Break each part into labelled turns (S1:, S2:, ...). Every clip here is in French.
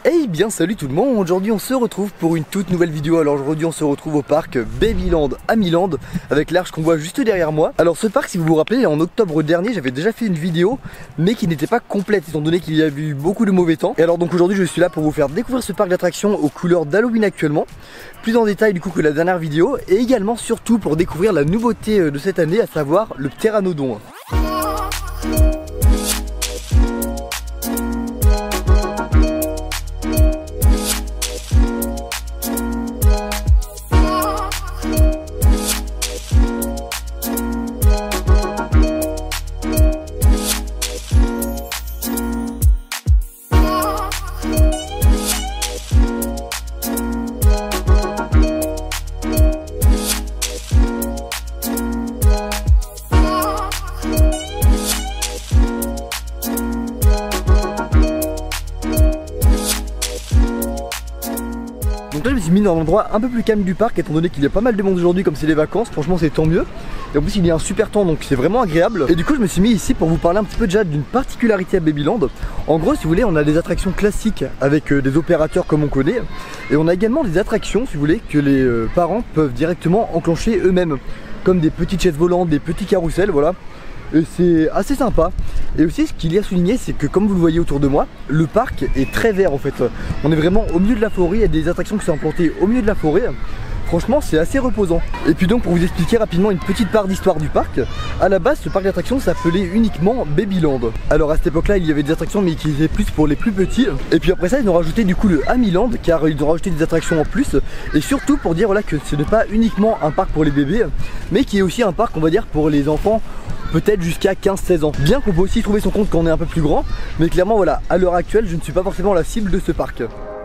S1: Eh bien salut tout le monde, aujourd'hui on se retrouve pour une toute nouvelle vidéo. Alors aujourd'hui on se retrouve au parc Babyland à Milan avec l'arche qu'on voit juste derrière moi. Alors ce parc, si vous vous rappelez, en octobre dernier j'avais déjà fait une vidéo mais qui n'était pas complète étant donné qu'il y avait eu beaucoup de mauvais temps. Et alors donc aujourd'hui je suis là pour vous faire découvrir ce parc d'attractions aux couleurs d'Halloween actuellement, plus en détail du coup que la dernière vidéo, et également surtout pour découvrir la nouveauté de cette année, à savoir le pteranodon. Donc là je me suis mis dans un endroit un peu plus calme du parc étant donné qu'il y a pas mal de monde aujourd'hui, comme c'est les vacances, franchement c'est tant mieux. Et en plus il y a un super temps donc c'est vraiment agréable. Et du coup je me suis mis ici pour vous parler un petit peu déjà d'une particularité à Babyland. En gros si vous voulez on a des attractions classiques avec des opérateurs comme on connaît. Et on a également des attractions si vous voulez que les parents peuvent directement enclencher eux-mêmes. Comme des petites chaises volantes, des petits carrousels, voilà. Et c'est assez sympa. Et aussi ce qu'il y a à souligner, c'est que comme vous le voyez autour de moi, le parc est très vert en fait. On est vraiment au milieu de la forêt, il y a des attractions qui sont implantées au milieu de la forêt. Franchement c'est assez reposant. Et puis donc pour vous expliquer rapidement une petite part d'histoire du parc, à la base ce parc d'attractions s'appelait uniquement Babyland. Alors à cette époque là il y avait des attractions mais qui étaient plus pour les plus petits. Et puis après ça ils ont rajouté du coup le Amiland, car ils ont rajouté des attractions en plus. Et surtout pour dire voilà que ce n'est pas uniquement un parc pour les bébés, mais qui est aussi un parc on va dire pour les enfants peut-être jusqu'à 15-16 ans. Bien qu'on peut aussi trouver son compte quand on est un peu plus grand, mais clairement voilà, à l'heure actuelle je ne suis pas forcément la cible de ce parc.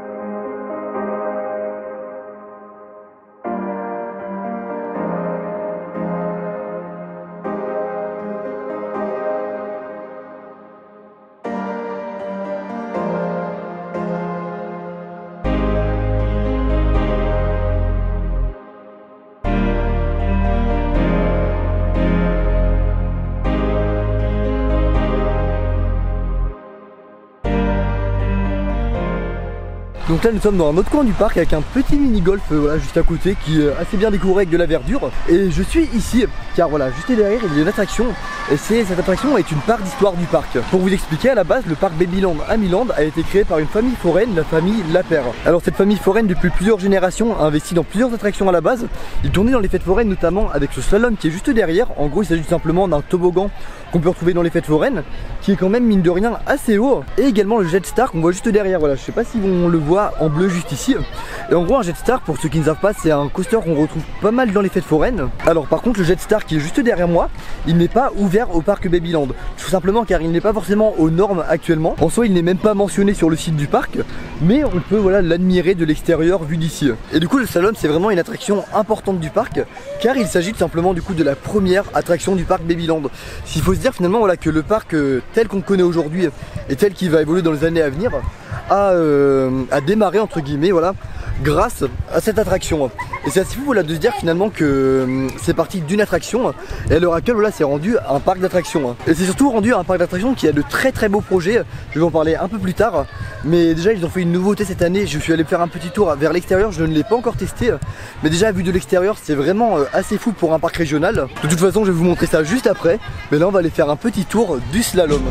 S1: Donc là nous sommes dans un autre coin du parc avec un petit mini-golf voilà, juste à côté qui est assez bien décoré avec de la verdure. Et je suis ici car voilà, juste derrière il y a une attraction. Et cette attraction est une part d'histoire du parc. Pour vous expliquer, à la base le parc Babyland à Milan a été créé par une famille foraine, la famille Lapère. Alors cette famille foraine depuis plusieurs générations a investi dans plusieurs attractions à la base. Ils tournaient dans les fêtes foraines notamment avec ce slalom qui est juste derrière. En gros il s'agit simplement d'un toboggan qu'on peut retrouver dans les fêtes foraines, qui est quand même mine de rien assez haut. Et également le Jetstar qu'on voit juste derrière, voilà, je sais pas si on le voit en bleu juste ici. Et en gros un Jetstar, pour ceux qui ne savent pas, c'est un coaster qu'on retrouve pas mal dans les fêtes foraines. Alors par contre le Jetstar qui est juste derrière moi, il n'est pas ouvert au parc Babyland, tout simplement car il n'est pas forcément aux normes actuellement. En soi il n'est même pas mentionné sur le site du parc, mais on peut voilà l'admirer de l'extérieur vu d'ici. Et du coup le slalom c'est vraiment une attraction importante du parc, car il s'agit tout simplement du coup de la première attraction du parc Babyland. S'il faut se dire finalement voilà que le parc tel qu'on le connaît aujourd'hui et tel qu'il va évoluer dans les années à venir a démarré entre guillemets voilà grâce à cette attraction. Et c'est assez fou voilà, de se dire finalement que c'est parti d'une attraction et à l'heure actuelle voilà, c'est rendu un parc d'attractions. Et c'est surtout rendu un parc d'attractions qui a de très très beaux projets. Je vais en parler un peu plus tard, mais déjà ils ont fait une nouveauté cette année. Je suis allé faire un petit tour vers l'extérieur, je ne l'ai pas encore testé, mais déjà vu de l'extérieur c'est vraiment assez fou pour un parc régional. De toute façon je vais vous montrer ça juste après, mais là on va aller faire un petit tour du slalom.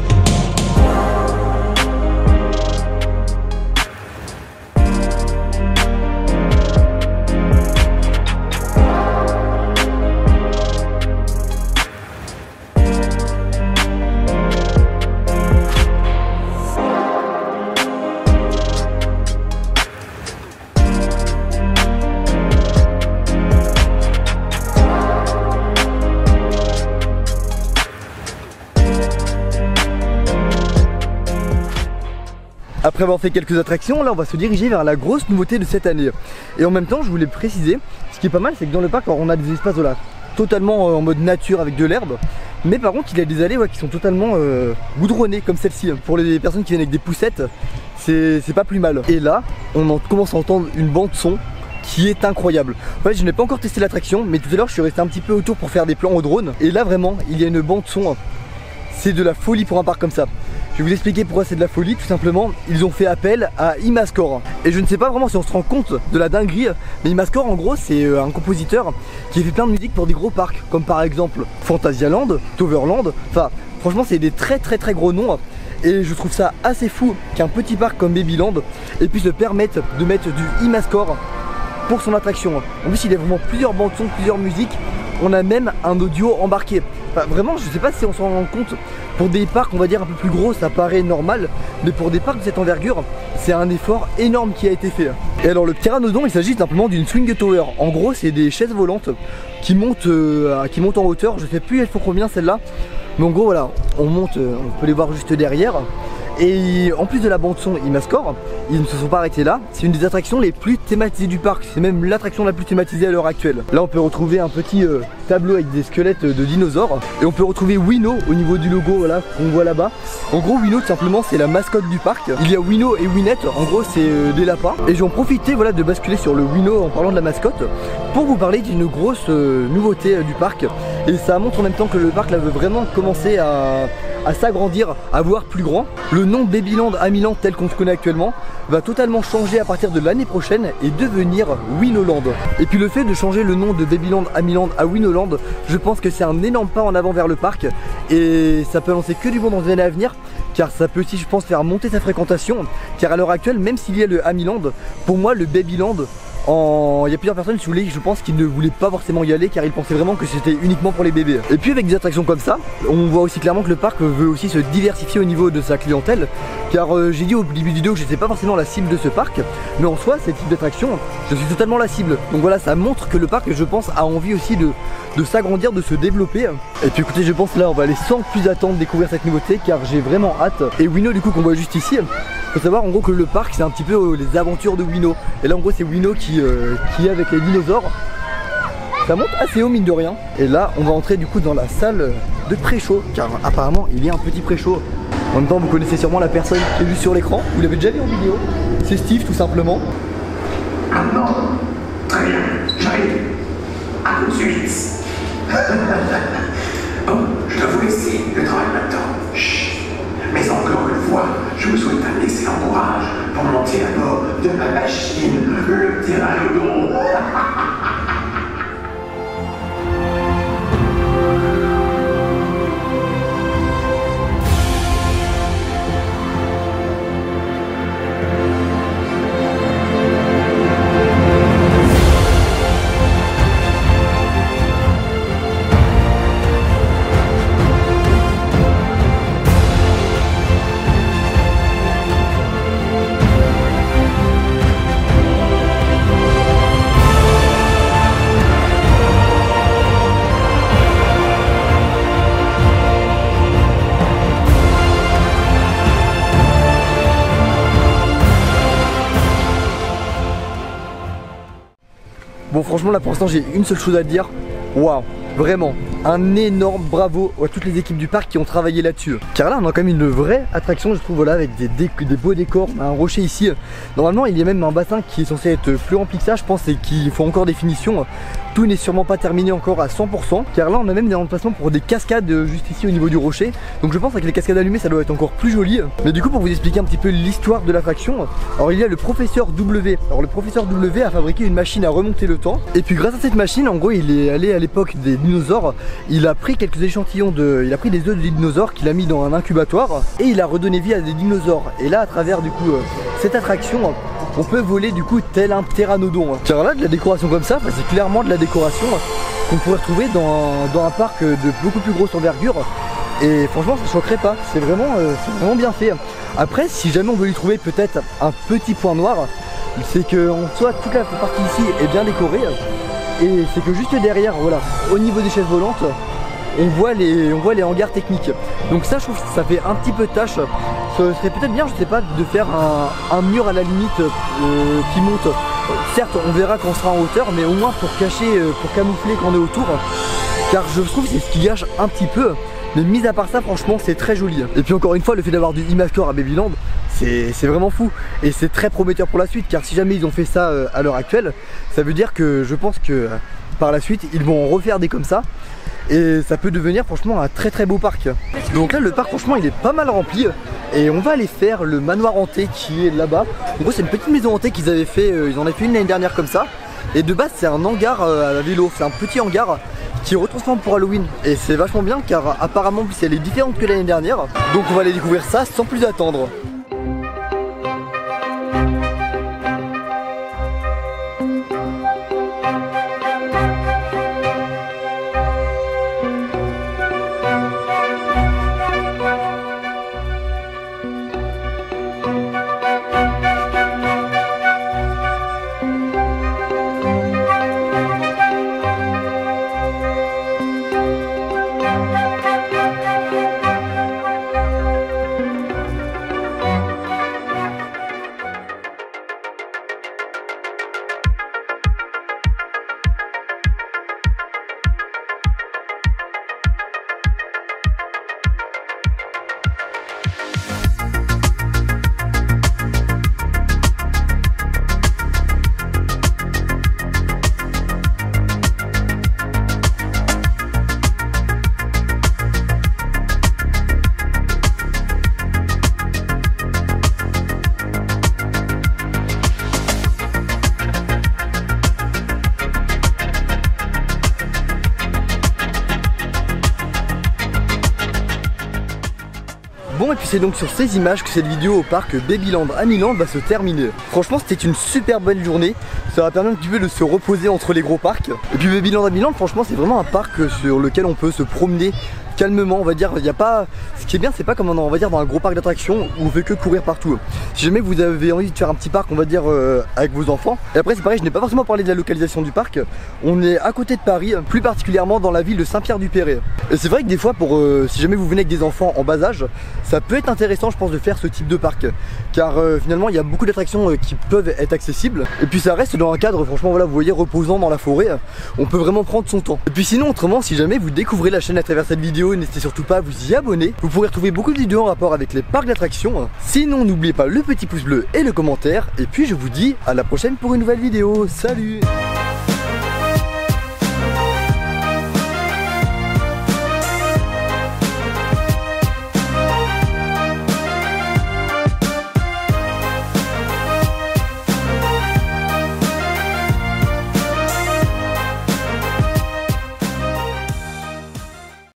S1: Après avoir fait quelques attractions, là on va se diriger vers la grosse nouveauté de cette année. Et en même temps je voulais préciser, ce qui est pas mal c'est que dans le parc alors, on a des espaces là, totalement en mode nature avec de l'herbe. Mais par contre il y a des allées qui sont totalement goudronnées comme celle-ci. Pour les personnes qui viennent avec des poussettes, c'est pas plus mal. Et là on commence à entendre une bande son qui est incroyable. En fait je n'ai pas encore testé l'attraction, mais tout à l'heure je suis resté un petit peu autour pour faire des plans au drone. Et là vraiment il y a une bande son, c'est de la folie pour un parc comme ça. Je vais vous expliquer pourquoi c'est de la folie. Tout simplement, ils ont fait appel à Imazcore. Et je ne sais pas vraiment si on se rend compte de la dinguerie, mais Imazcore en gros c'est un compositeur qui fait plein de musique pour des gros parcs, comme par exemple Phantasialand, Toverland. Enfin franchement c'est des très gros noms. Et je trouve ça assez fou qu'un petit parc comme Babyland puisse se permettre de mettre du Imazcore pour son attraction. En plus il y a vraiment plusieurs bandes son, plusieurs musiques. On a même un audio embarqué. Enfin, vraiment je sais pas si on s'en rend compte. Pour des parcs on va dire un peu plus gros ça paraît normal, mais pour des parcs de cette envergure c'est un effort énorme qui a été fait. Et alors le Pteranodon il s'agit simplement d'une swing tower. En gros c'est des chaises volantes qui montent en hauteur. Je sais plus elles font combien celles-là, mais en gros voilà on monte, on peut les voir juste derrière. Et en plus de la bande son Imazcore, ils ne se sont pas arrêtés là. C'est une des attractions les plus thématisées du parc. C'est même l'attraction la plus thématisée à l'heure actuelle. Là on peut retrouver un petit tableau avec des squelettes de dinosaures. Et on peut retrouver Winnow au niveau du logo voilà, qu'on voit là-bas. En gros Winnow tout simplement c'est la mascotte du parc. Il y a Winnow et Winette, en gros c'est des lapins. Et j'ai en profité voilà, de basculer sur le Winnow en parlant de la mascotte pour vous parler d'une grosse nouveauté du parc. Et ça montre en même temps que le parc là veut vraiment commencer à s'agrandir, à voir plus grand. Le nom Babyland Amiland tel qu'on se connaît actuellement va totalement changer à partir de l'année prochaine et devenir Winnoland. Et puis le fait de changer le nom de Babyland Amiland à Winnoland, je pense que c'est un énorme pas en avant vers le parc et ça peut annoncer que du bon dans les années à venir, car ça peut aussi je pense faire monter sa fréquentation, car à l'heure actuelle même s'il y a le Amiland, pour moi le Babyland il y a plusieurs personnes je pense qui ne voulaient pas forcément y aller car ils pensaient vraiment que c'était uniquement pour les bébés. Et puis avec des attractions comme ça, on voit aussi clairement que le parc veut aussi se diversifier au niveau de sa clientèle. Car j'ai dit au début de vidéo que je n'étais pas forcément la cible de ce parc, mais en soi ces types d'attractions, je suis totalement la cible. Donc voilà, ça montre que le parc je pense a envie aussi de s'agrandir, de se développer. Et puis écoutez, je pense là on va aller sans plus attendre découvrir cette nouveauté car j'ai vraiment hâte. Et Winnow du coup qu'on voit juste ici, faut savoir en gros que le parc c'est un petit peu les aventures de Winnow. Et là en gros c'est Winnow qui est avec les dinosaures. Ça monte assez haut mine de rien. Et là on va entrer du coup dans la salle de pré-show, car apparemment il y a un petit pré-show. En même temps vous connaissez sûrement la personne qui est juste sur l'écran, vous l'avez déjà vu en vidéo. C'est Steve tout simplement.
S2: Maintenant, très bien, j'arrive. À tout de suite. Bon, je dois vous laisser, le travail m'attend. Chut. Mais encore une fois, je vous souhaite un excellent courage pour monter à bord de ma machine, le Pteranodon.
S1: Bon franchement là pour l'instant j'ai une seule chose à dire. Waouh, vraiment un énorme bravo à toutes les équipes du parc qui ont travaillé là-dessus. Car là on a quand même une vraie attraction je trouve, voilà, avec des beaux décors, un rocher ici. Normalement il y a même un bassin qui est censé être plus rempli que ça je pense, et qu'il faut encore des finitions. Tout n'est sûrement pas terminé encore à 100%, car là on a même des emplacements pour des cascades juste ici au niveau du rocher. Donc je pense qu'avec les cascades allumées ça doit être encore plus joli. Mais du coup pour vous expliquer un petit peu l'histoire de l'attraction, alors il y a le professeur W. Alors le professeur W a fabriqué une machine à remonter le temps. Et puis grâce à cette machine en gros il est allé à l'époque des dinosaures. Il a pris quelques échantillons il a pris des œufs de dinosaures qu'il a mis dans un incubatoire et il a redonné vie à des dinosaures. Et là à travers du coup cette attraction on peut voler du coup tel un pteranodon. Car là de la décoration comme ça, c'est clairement de la décoration qu'on pourrait retrouver dans un parc de beaucoup plus grosse envergure. Et franchement ça choquerait pas, c'est vraiment bien fait. Après si jamais on veut lui trouver peut-être un petit point noir, c'est que en soi toute la partie ici est bien décorée. Et c'est que juste derrière, voilà, au niveau des chaises volantes, on voit les hangars techniques. Donc ça je trouve que ça fait un petit peu tâche. Ce serait peut-être bien, je sais pas, de faire un mur à la limite qui monte. Certes on verra quand on sera en hauteur, mais au moins pour cacher, pour camoufler quand on est autour. Car je trouve que c'est ce qui gâche un petit peu. Mais mis à part ça franchement c'est très joli. Et puis encore une fois le fait d'avoir du Imazcore à Babyland, c'est vraiment fou et c'est très prometteur pour la suite, car si jamais ils ont fait ça à l'heure actuelle, ça veut dire que je pense que par la suite ils vont en refaire des comme ça et ça peut devenir franchement un très beau parc. Donc là le parc franchement il est pas mal rempli et on va aller faire le manoir hanté qui est là-bas. En gros c'est une petite maison hantée qu'ils avaient fait, ils en avaient fait une l'année dernière comme ça, et de base c'est un hangar à la vélo, c'est un petit hangar qui retransforme pour Halloween et c'est vachement bien car apparemment elle est différente que l'année dernière. Donc on va aller découvrir ça sans plus attendre. Bon, et puis c'est donc sur ces images que cette vidéo au parc Babyland Amiland va se terminer. Franchement c'était une super belle journée, ça va permettre un petit peu de se reposer entre les gros parcs. Et puis Babyland Amiland franchement c'est vraiment un parc sur lequel on peut se promener calmement, on va dire. Il y a pas, ce qui est bien c'est pas comme on va dire dans un gros parc d'attractions où on fait que courir partout. Si jamais vous avez envie de faire un petit parc on va dire avec vos enfants, et après c'est pareil, je n'ai pas forcément parlé de la localisation du parc, on est à côté de Paris, plus particulièrement dans la ville de Saint-Pierre-du-Péray. Et c'est vrai que des fois pour si jamais vous venez avec des enfants en bas âge, ça peut être intéressant je pense de faire ce type de parc, car finalement il y a beaucoup d'attractions qui peuvent être accessibles, et puis ça reste dans un cadre franchement voilà vous voyez reposant dans la forêt, on peut vraiment prendre son temps. Et puis sinon autrement si jamais vous découvrez la chaîne à travers cette vidéo, n'hésitez surtout pas à vous y abonner, vous pourrez retrouver beaucoup de vidéos en rapport avec les parcs d'attractions. Sinon n'oubliez pas le petit pouce bleu et le commentaire, et puis je vous dis à la prochaine pour une nouvelle vidéo, salut.